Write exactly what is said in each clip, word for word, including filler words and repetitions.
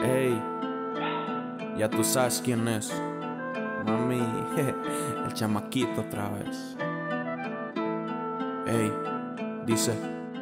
Ey, ya tú sabes quién es. Mami, el chamaquito otra vez. Ey, dice: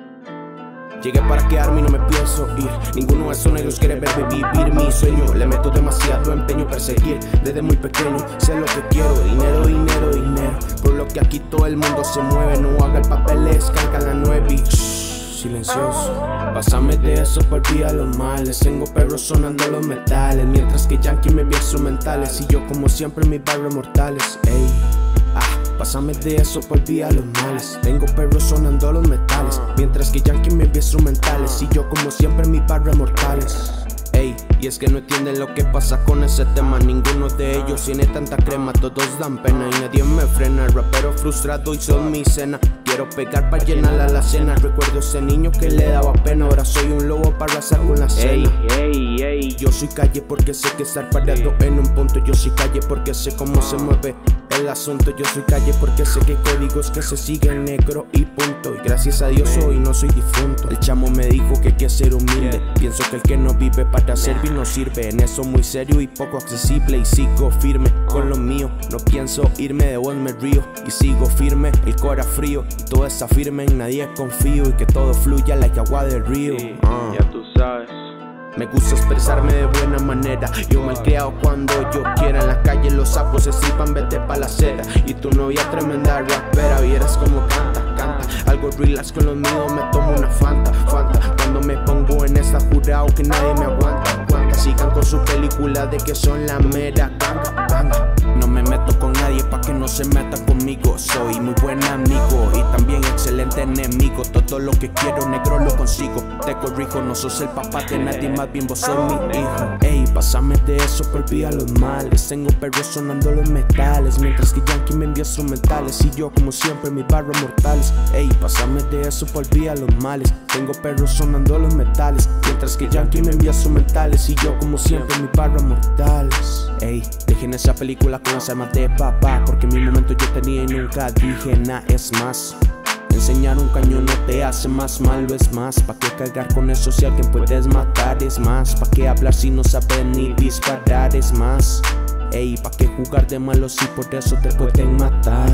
llegué para quedarme y no me pienso ir. Ninguno de esos negros quiere verme vivir mi sueño. Le meto demasiado empeño perseguir. Desde muy pequeño sé lo que quiero. Dinero, dinero, dinero. Por lo que aquí todo el mundo se mueve. No haga el papel, escanca la nueve y shh, silencioso. Pásame de eso, olvida los males. Tengo perros sonando los metales, mientras que Yankee me ve instrumentales. Y yo como siempre en mis barrios mortales. Ey, ah, pásame de eso, olvida los males. Tengo perros sonando los metales, mientras que Yankee me ve instrumentales. Y yo como siempre en mis barrios mortales. Ey, y es que no entienden lo que pasa con ese tema. Ninguno de ellos tiene tanta crema, todos dan pena y nadie me frena. El rapero frustrado y son mi cena. Quiero pegar para llenar la alacena. Recuerdo ese niño que le daba pena. Ahora soy un lobo para arrasar con la cena. Ey, ey, ey. Yo soy calle porque sé que estar parado en un punto. Yo soy calle porque sé cómo se mueve el asunto. Yo soy calle porque sé que hay códigos que se siguen, negro y punto. Y gracias a Dios hoy no soy difunto. El chamo me dijo que hay que ser humilde. Pienso que el que no vive para servir no sirve. En eso muy serio y poco accesible. Y sigo firme con lo mío. No pienso irme, de vos me río. Y sigo firme, el cora frío. Y todo está firme, en nadie confío. Y que todo fluya like agua del río. uh. Ya tú sabes. Me gusta expresarme de buena manera. Yo malcriado cuando yo quiera. En la calle los sapos se estripan, vete pa' la acera. Y tu novia tremenda rapera. Vieras como canta, canta. Algo relax con los míos, me tomo una Fanta, Fanta. Cuando me pongo en esta jurado que nadie me aguanta, aguanta. Sigan con su película de que son la mera ganga, ganga. No me meto con nadie pa' que no se meta conmigo. Soy muy buen amigo y también excelente enemigo. Todo lo que quiero, negro, lo consigo. Te corrijo, no sos el papá de nadie, más bien vos sos mi hijo. Ey, pásame de eso, olvida los males. Tengo perros sonando los metales, mientras que Yankee me envía instrumentales. Y yo como siempre mis barros mortales. Ey, pásame de eso, olvida los males. Tengo perros sonando los metales, mientras que Yankee me envía instrumentales. Y yo como siempre mis barros mortales. Ey, dejen esa película con las armas de papá, porque en mi momento yo tenía y nunca dije nada. Es más, enseñar un cañón no te hace más malo, es más. ¿Pa' qué cargar con eso si alguien puedes matar? Es más, ¿pa' qué hablar si no sabes ni disparar? Es más, ey, ¿pa' qué jugar de malo si por eso te pueden matar?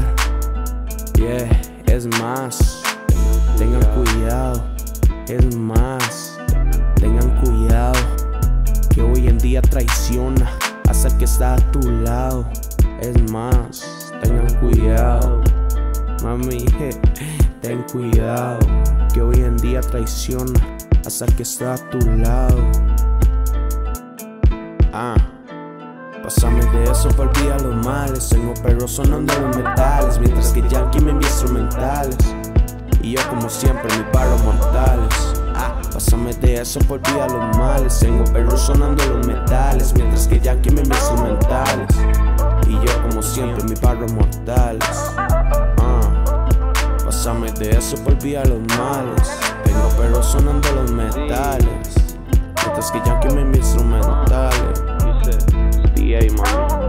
Yeah, es más, tengan cuidado. Es más, tengan cuidado, que hoy en día traiciona hasta el que está a tu lado. Es más, tengan cuidado, mami, ten cuidado, que hoy en día traiciona hasta el que está a tu lado. Ah, pásame de eso, olvida los males. Tengo perros sonando los metales, mientras que Yankee me envía instrumentales. Y yo como siempre mis barros mortales. Ah, pásame de eso, olvida los males. Tengo perros sonando los metales, mientras que Yankee me envía instrumentales. Y yo como siempre mis barros mortales. Ah, pásame de eso, olvida los males. Tengo perros sonando los metales, mientras que Yankee me envía instrumentales. Dice D A, mami.